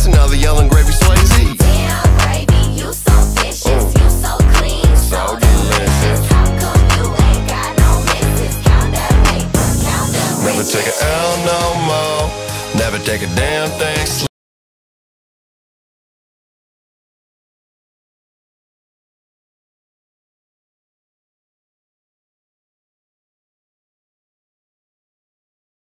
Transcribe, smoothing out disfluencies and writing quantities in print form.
Swayze, now the yelling Gravy Swayze. Damn, Gravy, you so vicious, you so clean, so delicious. How come you ain't got no misses? Count that paper, count them Never riches. take a L no more, never take a damn thing slow.